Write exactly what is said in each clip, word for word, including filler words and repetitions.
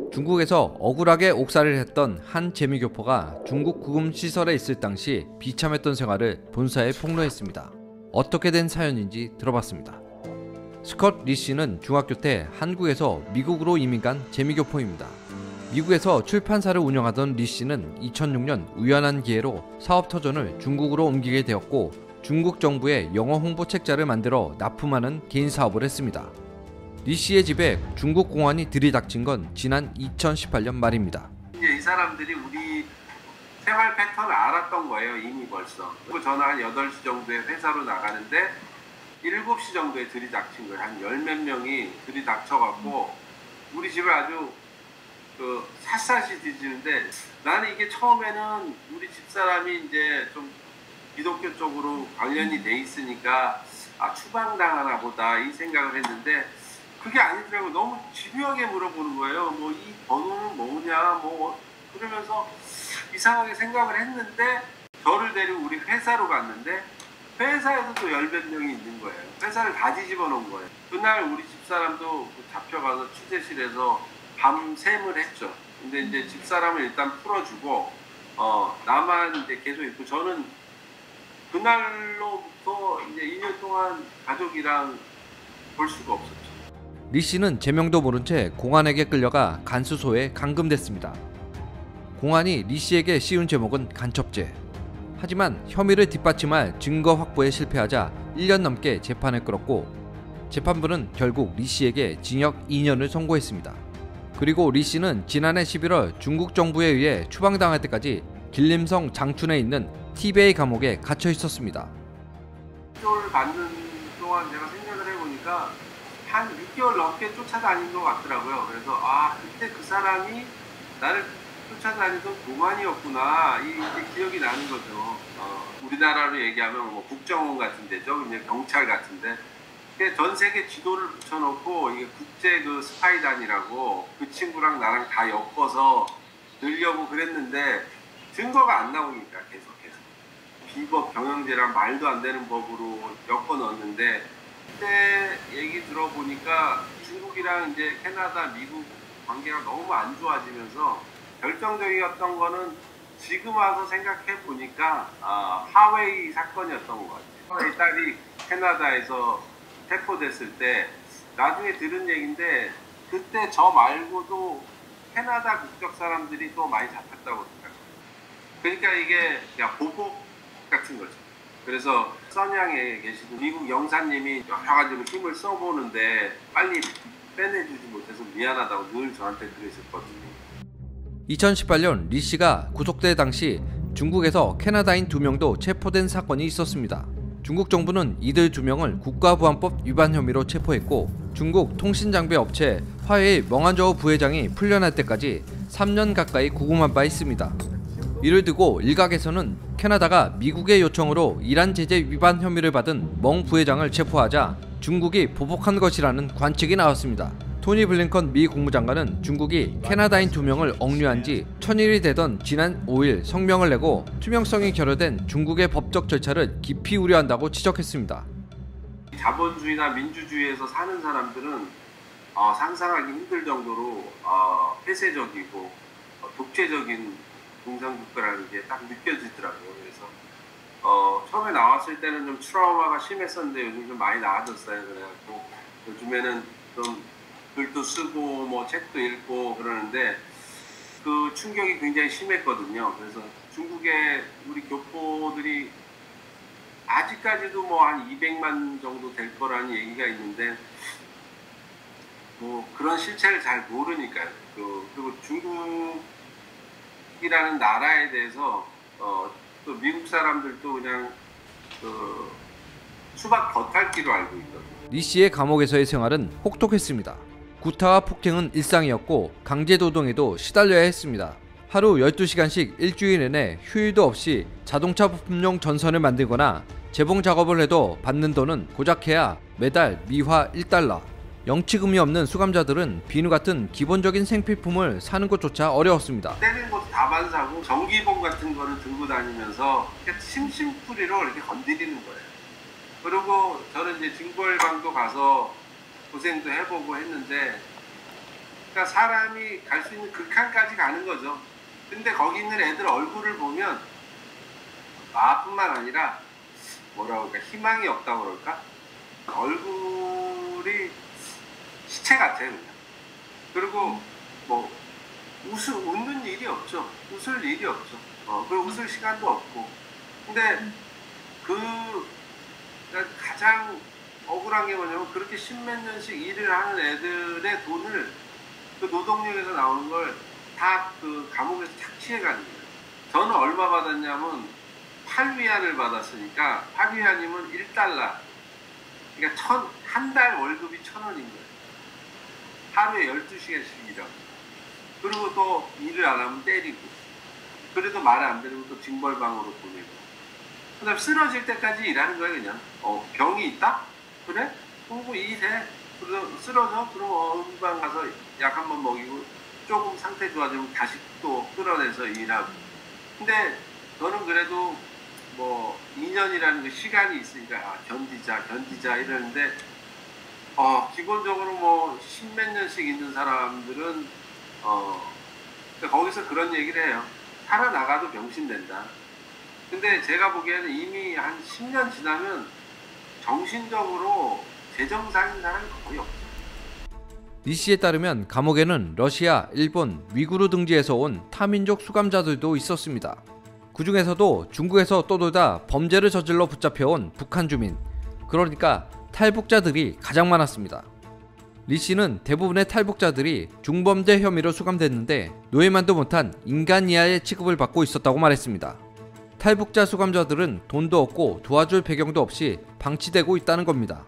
중국에서 억울하게 옥살이를 했던 한 재미교포가 중국 구금시설에 있을 당시 비참했던 생활을 본사에 폭로했습니다. 어떻게 된 사연인지 들어봤습니다. 스콧 리 씨는 중학교 때 한국에서 미국으로 이민 간 재미교포입니다. 미국에서 출판사를 운영하던 리 씨는 이천육 년 우연한 기회로 사업터전을 중국으로 옮기게 되었고 중국 정부의 영어 홍보 책자를 만들어 납품하는 개인 사업을 했습니다. 리 씨의 집에 중국 공안이 들이닥친 건 지난 이천십팔 년 말입니다. 이제 이 사람들이 우리 생활 패턴을 알았던 거예요, 이미 벌써. 그리고 저는 한 여덟 시 정도에 회사로 나가는데 일곱 시 정도에 들이닥친 거예요. 한 열 몇 명이 들이닥쳐갖고 우리 집을 아주 그 샅샅이 뒤지는데, 나는 이게 처음에는 우리 집사람이 이제 좀 기독교 쪽으로 관련이 돼 있으니까 아, 추방당하나 보다 이 생각을 했는데 그게 아니더라고요. 너무 집요하게 물어보는 거예요. 뭐 이 번호는 뭐냐 뭐 그러면서 이상하게 생각을 했는데 저를 데리고 우리 회사로 갔는데 회사에서도 열 몇 명이 있는 거예요. 회사를 다 뒤집어 놓은 거예요. 그날 우리 집사람도 잡혀가서 취재실에서 밤샘을 했죠. 근데 이제 집사람을 일단 풀어주고 어 나만 이제 계속 있고, 저는 그날로부터 이제 이 년 동안 가족이랑 볼 수가 없었죠. 리 씨는 제명도 모른 채 공안에게 끌려가 간수소에 감금됐습니다. 공안이 리 씨에게 씌운 제목은 간첩죄. 하지만 혐의를 뒷받침할 증거 확보에 실패하자 일 년 넘게 재판을 끌었고 재판부는 결국 리 씨에게 징역 이 년을 선고했습니다. 그리고 리 씨는 지난해 십일월 중국 정부에 의해 추방당할 때까지 길림성 장춘에 있는 티베이 감옥에 갇혀 있었습니다. 육 개월 받는 동안 제가 생각을 해보니까 한 육 개월 넘게 쫓아다닌 것 같더라고요. 그래서 아, 그때 그 사람이 나를 쫓아다니던 공안이었구나, 이 이제 기억이 나는 거죠. 어, 우리나라로 얘기하면 뭐 국정원 같은 데죠, 그냥 경찰 같은데. 전 세계 지도를 붙여놓고 이게 국제 그 스파이단이라고 그 친구랑 나랑 다 엮어서 넣으려고 그랬는데 증거가 안 나오니까 계속해서 비법 경영제랑 말도 안 되는 법으로 엮어 넣었는데, 그때 얘기 들어보니까 중국이랑 이제 캐나다, 미국 관계가 너무 안 좋아지면서 결정적이었던 거는 지금 와서 생각해 보니까 아, 하웨이 사건이었던 것 같아요. 내 딸이 캐나다에서 체포됐을 때 나중에 들은 얘기인데 그때 저 말고도 캐나다 국적 사람들이 또 많이 잡혔다고 생각해요. 그러니까 이게 그냥 보복 같은 거죠. 그래서 선양에 계시는 미국 영사님이 여러 가지로 힘을 써보는데 빨리 빼내주지 못해서 미안하다고 늘 저한테 그러셨거든요. 이천십팔 년 리 씨가 구속될 당시 중국에서 캐나다인 두 명도 체포된 사건이 있었습니다. 중국 정부는 이들 두 명을 국가보안법 위반 혐의로 체포했고 중국 통신장비 업체 화웨이 멍한저우 부회장이 풀려날 때까지 삼 년 가까이 구금한 바 있습니다. 이를 두고 일각에서는 캐나다가 미국의 요청으로 이란 제재 위반 혐의를 받은 멍 부회장을 체포하자 중국이 보복한 것이라는 관측이 나왔습니다. 토니 블링컨 미 국무장관은 중국이 캐나다인 두 명을 억류한 지 천일이 되던 지난 오 일 성명을 내고 투명성이 결여된 중국의 법적 절차를 깊이 우려한다고 지적했습니다. 자본주의나 민주주의에서 사는 사람들은 어, 상상하기 힘들 정도로 어, 폐쇄적이고 어, 독재적인 공산국가라는 게 딱 느껴지더라고요. 그래서 어, 처음에 나왔을 때는 좀 트라우마가 심했었는데 요즘 좀 많이 나아졌어요. 그래갖고 요즘에는 좀 글도 쓰고 뭐 책도 읽고 그러는데 그 충격이 굉장히 심했거든요. 그래서 중국의 우리 교포들이 아직까지도 뭐 한 이백만 정도 될 거라는 얘기가 있는데 뭐 그런 실체를 잘 모르니까요. 그, 그리고 중국이라는 나라에 대해서 어, 또 미국 사람들도 그냥 그 수박 겉핥기로 알고 있거든요. 리 씨의 감옥에서의 생활은 혹독했습니다. 구타와 폭행은 일상이었고 강제노동에도 시달려야 했습니다. 하루 열두 시간씩 일주일 내내 휴일도 없이 자동차 부품용 전선을 만들거나 재봉 작업을 해도 받는 돈은 고작해야 매달 미화 일 달러. 영치금이 없는 수감자들은 비누 같은 기본적인 생필품을 사는 것조차 어려웠습니다. 때리는 것도 다만 사고 전기봉 같은 거를 들고 다니면서 심심풀이로 이렇게 건드리는 거예요. 그리고 저는 이제 징벌방도 가서 고생도 해보고 했는데 그러니까 사람이 갈 수 있는 극한까지 가는 거죠. 근데 거기 있는 애들 얼굴을 보면 마뿐만 아니라 뭐라고 할까, 희망이 없다고 그럴까? 얼굴이 시체 같아요, 그냥. 그리고 뭐 웃을, 웃는 일이 없죠. 웃을 일이 없죠. 어, 그리고 웃을 시간도 없고. 근데 그 가장 억울한 게 뭐냐면 그렇게 십몇 년씩 일을 하는 애들의 돈을, 그 노동력에서 나오는 걸 다 그 감옥에서 착취해 가는 거예요. 저는 얼마 받았냐면 팔 위안을 받았으니까 팔 위안이면 일 달러. 그러니까 천, 한 달 월급이 천 원인 거예요. 하루에 열두 시간씩 일하고. 그리고 또 일을 안 하면 때리고. 그래도 말 안 들으면 또 징벌방으로 보내고. 그 다음에 쓰러질 때까지 일하는 거예요, 그냥. 어, 병이 있다? 그래? 그리고 일해. 그래서 쓰러져? 그럼 어, 음방 가서 약 한 번 먹이고 조금 상태 좋아지면 다시 또 끌어내서 일하고. 근데 저는 그래도 뭐 이 년이라는 그 시간이 있으니까 아, 견디자 견디자 이러는데 어, 기본적으로 뭐 십몇 년씩 있는 사람들은 어, 거기서 그런 얘기를 해요. 살아나가도 병신된다. 근데 제가 보기에는 이미 한 십 년 지나면 정신적으로 제정상인 사람이 거의 없어요. 리 씨에 따르면 감옥에는 러시아, 일본, 위구르 등지에서 온 타민족 수감자들도 있었습니다. 그 중에서도 중국에서 떠돌다 범죄를 저질러 붙잡혀온 북한 주민, 그러니까 탈북자들이 가장 많았습니다. 리 씨는 대부분의 탈북자들이 중범죄 혐의로 수감됐는데 노예만도 못한 인간 이하의 취급을 받고 있었다고 말했습니다. 탈북자 수감자들은 돈도 없고 도와줄 배경도 없이 방치되고 있다는 겁니다.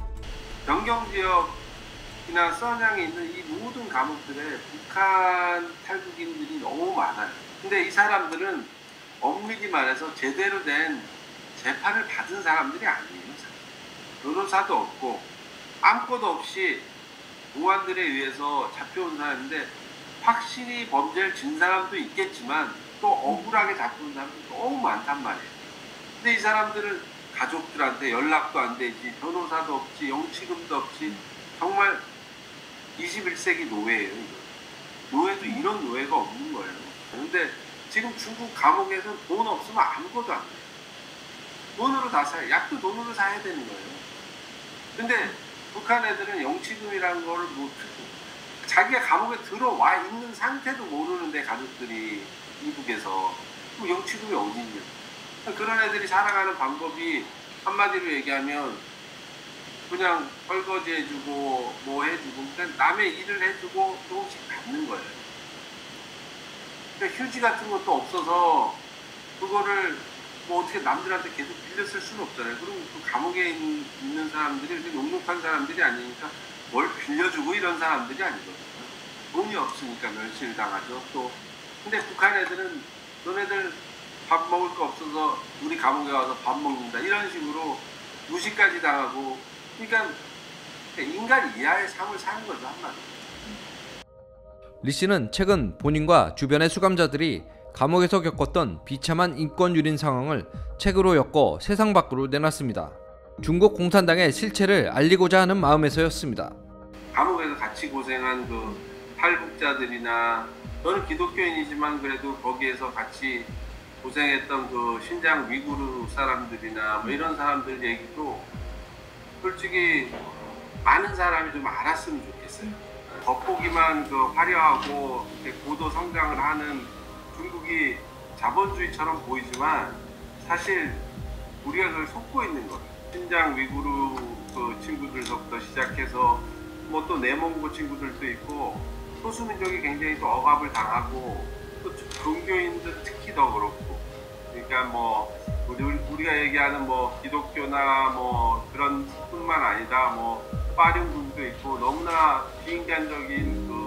변경지역이나 써냥에 있는 이 모든 감옥들에 북한 탈북인들이 너무 많아요. 근데 이 사람들은 엄밀히 말해서 제대로 된 재판을 받은 사람들이 아니에요. 변호사도 없고 아무것도 없이 공안들에 의해서 잡혀온 사람인데 확실히 범죄를 진 사람도 있겠지만 또 억울하게 잡혀온 사람도 너무 많단 말이에요. 근데 이 사람들은 가족들한테 연락도 안 되지, 변호사도 없지, 영치금도 없지. 정말 이십일 세기 노예예요. 노예도 이런 노예가 없는 거예요. 근데 지금 중국 감옥에서 돈 없으면 아무것도 안 돼요. 돈으로 다 사요. 약도 돈으로 사야 되는 거예요. 근데 북한 애들은 영치금이라는 거를 못 주고 자기가 감옥에 들어와 있는 상태도 모르는데 가족들이 이북에서 그 영치금이 어디 있냐. 그런 애들이 살아가는 방법이 한마디로 얘기하면 그냥 설거지 해주고 뭐 해주고 그러니까 남의 일을 해주고 조금씩 받는 거예요. 그러니까 휴지 같은 것도 없어서 그거를 뭐 어떻게 남들한테 계속 빌려 쓸 수는 없잖아요. 그리고 그 감옥에 있는 사람들이 이렇게 녹록한 사람들이 아니니까 뭘 빌려주고 이런 사람들이 아니거든요. 돈이 없으니까 멸시를 당하죠. 또 근데 북한 애들은 너네들 밥 먹을 거 없어서 우리 감옥에 와서 밥 먹는다 이런 식으로 무시까지 당하고 그러니까 인간 이하의 삶을 사는 거죠, 한마디로. 리 씨는 최근 본인과 주변의 수감자들이 감옥에서 겪었던 비참한 인권 유린 상황을 책으로 엮어 세상 밖으로 내놨습니다. 중국 공산당의 실체를 알리고자 하는 마음에서였습니다. 감옥에서 같이 고생한 그 탈북자들이나 저는 기독교인이지만 그래도 거기에서 같이 고생했던 그 신장 위구르 사람들이나 뭐 이런 사람들 얘기도 솔직히 많은 사람이 좀 알았으면 좋겠어요. 겉보기만 그 화려하고 고도 성장을 하는 중국이 자본주의처럼 보이지만 사실 우리가 그걸 속고 있는 거예요. 신장 위구르 그 친구들서부터 시작해서 뭐 또 내몽고 친구들도 있고 소수민족이 굉장히 또 억압을 당하고 또 종교인들 특히 더 그렇고 그러니까 뭐 우리, 우리가 얘기하는 뭐 기독교나 뭐 그런 뿐만 아니라 뭐 파륜군도 있고 너무나 비인간적인 그,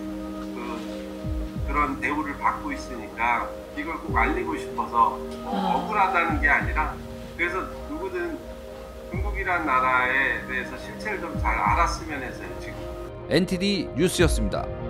그 그런 대우를 받고 있으니까 이걸 꼭 알리고 싶어서 뭐 억울하다는 게 아니라 그래서 누구든 중국이란 나라에 대해서 실체를 좀 잘 알았으면 해서요 지금. 엔티디 뉴스였습니다.